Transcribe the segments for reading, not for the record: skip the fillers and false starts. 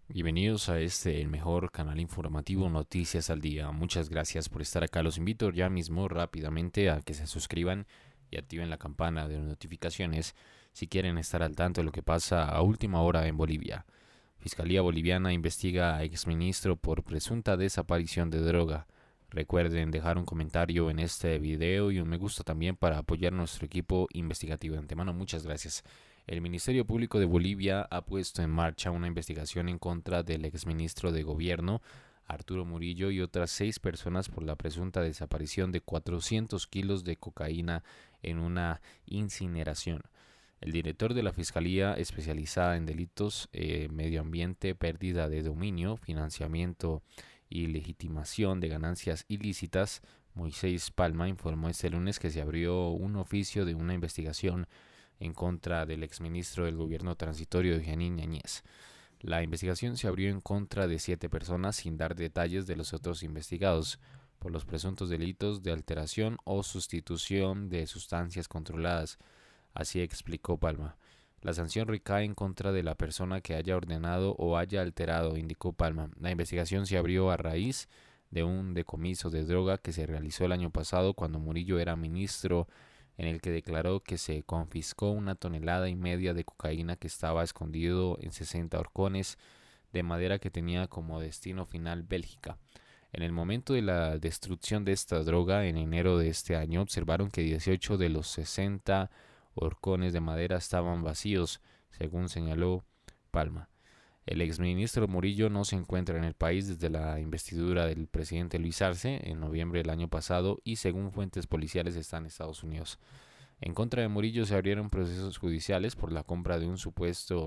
Bienvenidos a el mejor canal informativo Noticias al Día. Muchas gracias por estar acá. Los invito ya mismo rápidamente a que se suscriban y activen la campana de notificaciones si quieren estar al tanto de lo que pasa a última hora en Bolivia. Fiscalía boliviana investiga a exministro por presunta desaparición de droga. Recuerden dejar un comentario en este video y un me gusta también para apoyar a nuestro equipo investigativo. De antemano, muchas gracias. El Ministerio Público de Bolivia ha puesto en marcha una investigación en contra del exministro de Gobierno, Arturo Murillo, y otras 6 personas por la presunta desaparición de 400 kilos de cocaína en una incineración. El director de la Fiscalía especializada en delitos, medio ambiente, pérdida de dominio, financiamiento y legitimación de ganancias ilícitas, Moisés Palma, informó este lunes que se abrió un oficio de una investigación en contra del exministro del gobierno transitorio de Jeanine Áñez. La investigación se abrió en contra de 7 personas sin dar detalles de los otros investigados por los presuntos delitos de alteración o sustitución de sustancias controladas. Así explicó Palma. La sanción recae en contra de la persona que haya ordenado o haya alterado, indicó Palma. La investigación se abrió a raíz de un decomiso de droga que se realizó el año pasado cuando Murillo era ministro, en el que declaró que se confiscó 1,5 toneladas de cocaína que estaba escondido en 60 horcones de madera que tenía como destino final Bélgica. En el momento de la destrucción de esta droga, en enero de este año, observaron que 18 de los 60 horcones de madera estaban vacíos, según señaló Palma. El exministro Murillo no se encuentra en el país desde la investidura del presidente Luis Arce en noviembre del año pasado y, según fuentes policiales, está en Estados Unidos. En contra de Murillo se abrieron procesos judiciales por la compra de un supuesto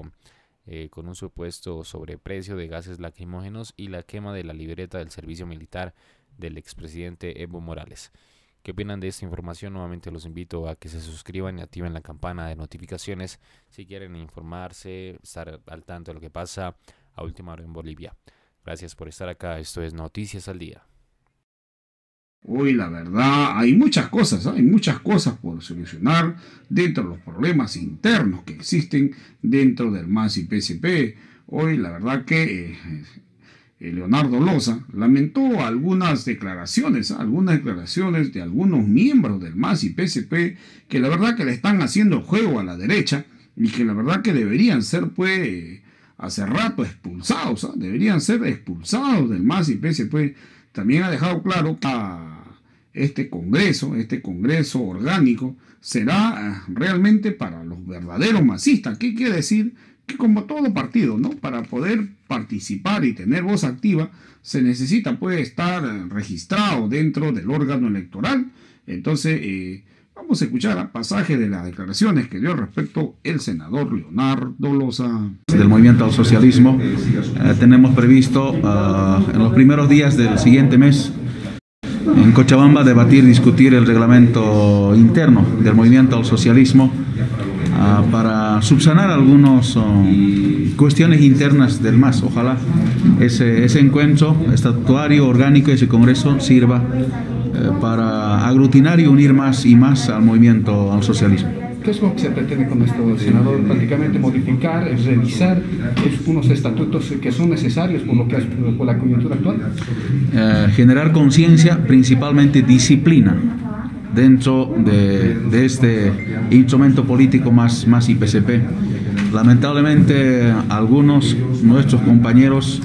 sobreprecio de gases lacrimógenos y la quema de la libreta del servicio militar del expresidente Evo Morales. ¿Qué opinan de esta información? Nuevamente los invito a que se suscriban y activen la campana de notificaciones si quieren informarse, estar al tanto de lo que pasa a última hora en Bolivia. Gracias por estar acá. Esto es Noticias al Día. Hoy la verdad hay muchas cosas por solucionar dentro de los problemas internos que existen dentro del MAS y PSP. Hoy la verdad que Leonardo Loza lamentó algunas declaraciones de algunos miembros del MAS y PSP que la verdad que le están haciendo juego a la derecha y que la verdad que deberían ser hace rato expulsados, deberían ser expulsados del MAS y PSP. También ha dejado claro que este congreso orgánico será realmente para los verdaderos masistas. ¿Qué quiere decir? Que como todo partido, ¿no? Para poder participar y tener voz activa, se necesita estar registrado dentro del órgano electoral. Entonces, vamos a escuchar pasajes de las declaraciones que dio al respecto el senador Leonardo Loza. Del Movimiento al Socialismo, tenemos previsto en los primeros días del siguiente mes en Cochabamba discutir el reglamento interno del Movimiento al Socialismo para subsanar algunas cuestiones internas del MAS. Ojalá ese encuentro estatutario orgánico, ese congreso sirva para aglutinar y unir más y más al movimiento al socialismo. ¿Qué es lo que se pretende con esto, senador? Prácticamente modificar, revisar unos estatutos que son necesarios por la coyuntura actual. Generar conciencia, principalmente disciplina, dentro de este instrumento político más y PSP. Lamentablemente algunos nuestros compañeros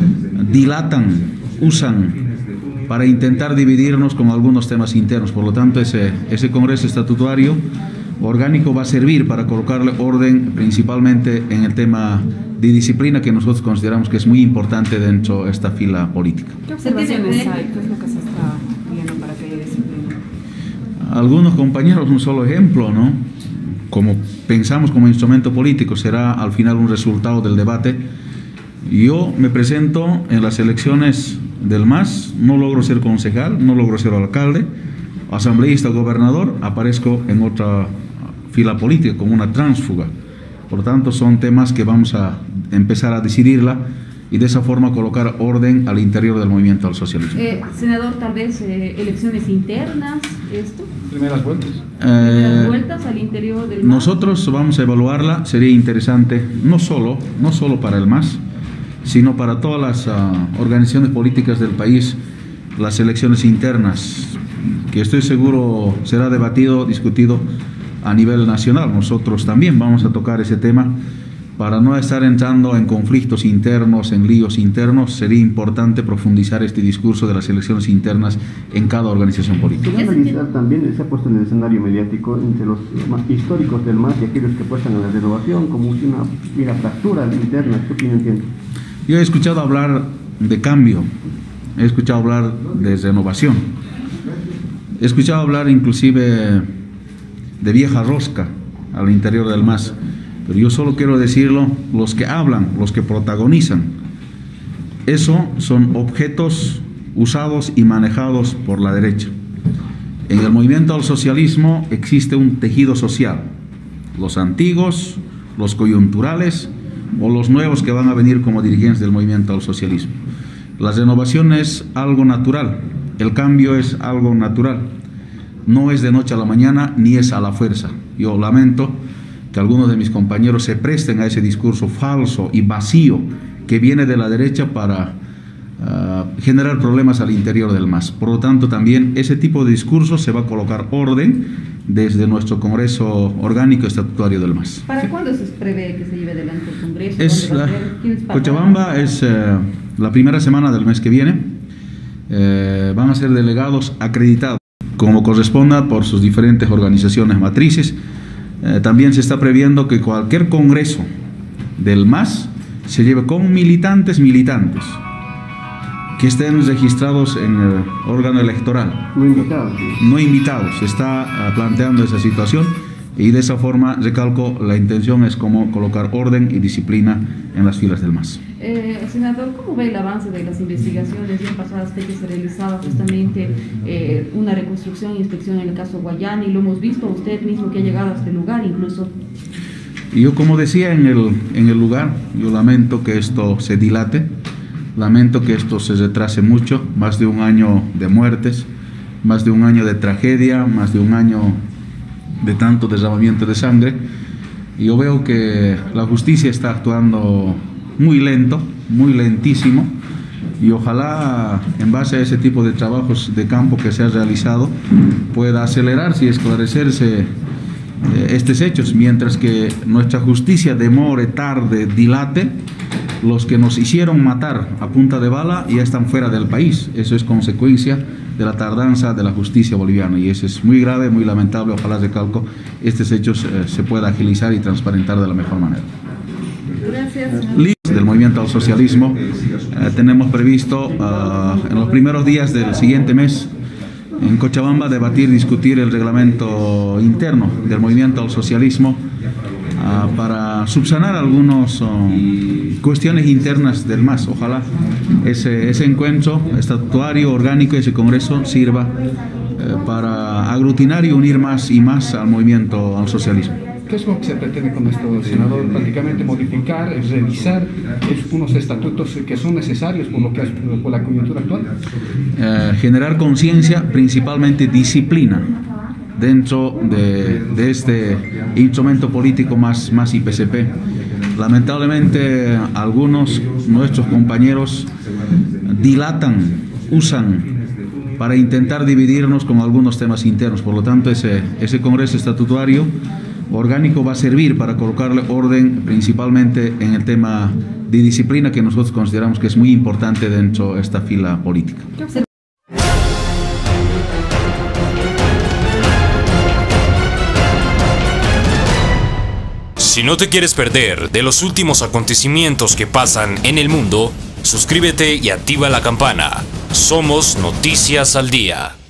usan para intentar dividirnos con algunos temas internos. Por lo tanto, ese congreso estatutario orgánico va a servir para colocarle orden principalmente en el tema de disciplina que nosotros consideramos que es muy importante dentro de esta fila política. ¿Qué observaciones hay? ¿Qué es lo que se está viendo para que haya disciplina? Algunos compañeros, un solo ejemplo, ¿no? Como pensamos como instrumento político, será al final un resultado del debate. Yo me presento en las elecciones del MAS, no logro ser concejal, no logro ser alcalde, asambleísta o gobernador, aparezco en otra fila política como una tránsfuga. Por lo tanto, son temas que vamos a empezar a decidirla y de esa forma colocar orden al interior del movimiento al socialismo. Senador, tal vez elecciones internas, esto. Primeras vueltas. Primeras vueltas al interior del MAS. Nosotros vamos a evaluarla, sería interesante no solo para el MAS, sino para todas las organizaciones políticas del país, las elecciones internas, que estoy seguro será debatido, discutido a nivel nacional. Nosotros también vamos a tocar ese tema para no estar entrando en conflictos internos, en líos internos. Sería importante profundizar este discurso de las elecciones internas en cada organización política. ¿Qué analizar también se ha puesto en el escenario mediático entre los históricos del MAS y aquellos que apuestan a la renovación como una fractura interna? ¿Qué opinión tiene? Yo he escuchado hablar de cambio, he escuchado hablar de renovación, he escuchado hablar inclusive de vieja rosca al interior del MAS. Pero yo solo quiero decirlo, los que hablan, los que protagonizan, eso son objetos usados y manejados por la derecha. En el movimiento al socialismo existe un tejido social, los antiguos, los coyunturales o los nuevos que van a venir como dirigentes del movimiento al socialismo. La renovación es algo natural, el cambio es algo natural, no es de noche a la mañana ni es a la fuerza. Yo lamento que algunos de mis compañeros se presten a ese discurso falso y vacío que viene de la derecha para generar problemas al interior del MAS. Por lo tanto, también ese tipo de discursos se va a colocar orden desde nuestro Congreso Orgánico Estatutario del MAS. ¿Para cuándo se prevé que se lleve adelante el Congreso? Cochabamba es la primera semana del mes que viene. Van a ser delegados acreditados como corresponda por sus diferentes organizaciones matrices. También se está previendo que cualquier congreso del MAS se lleve con militantes que estén registrados en el órgano electoral. No invitados. No invitados. Se está planteando esa situación y de esa forma, recalco, la intención es como colocar orden y disciplina en las filas del MAS. Senador, ¿cómo ve el avance de las investigaciones bien pasadas que se realizaba justamente una reconstrucción e inspección en el caso Guayani? Lo hemos visto usted mismo que ha llegado a este lugar incluso. Y yo, como decía en el lugar, yo lamento que esto se dilate, lamento que esto se retrase mucho, más de un año de muertes, más de un año de tragedia, más de un año de tanto derramamiento de sangre. Y yo veo que la justicia está actuando muy lento, muy lentísimo, y ojalá en base a ese tipo de trabajos de campo que se ha realizado pueda acelerarse y esclarecerse estos hechos, mientras que nuestra justicia demore, tarde, dilate. Los que nos hicieron matar a punta de bala ya están fuera del país. Eso es consecuencia de la tardanza de la justicia boliviana y eso es muy grave, muy lamentable. Ojalá, recalco, estos hechos se puedan agilizar y transparentar de la mejor manera. Gracias. Del movimiento al socialismo, tenemos previsto en los primeros días del siguiente mes en Cochabamba debatir, discutir el reglamento interno del movimiento al socialismo para subsanar algunas cuestiones internas del MAS. Ojalá ese encuentro estatutario, orgánico, ese congreso sirva para aglutinar y unir más y más al movimiento al socialismo. ¿Qué es lo que se pretende con esto, senador? Prácticamente modificar, revisar unos estatutos que son necesarios por la coyuntura actual. Generar conciencia, principalmente disciplina, dentro de este instrumento político más IPCP. Lamentablemente, algunos nuestros compañeros dilatan, usan para intentar dividirnos con algunos temas internos. Por lo tanto, ese Congreso Estatutario Orgánico va a servir para colocarle orden principalmente en el tema de disciplina, que nosotros consideramos que es muy importante dentro de esta fila política. Si no te quieres perder de los últimos acontecimientos que pasan en el mundo, suscríbete y activa la campana. Somos Noticias al Día.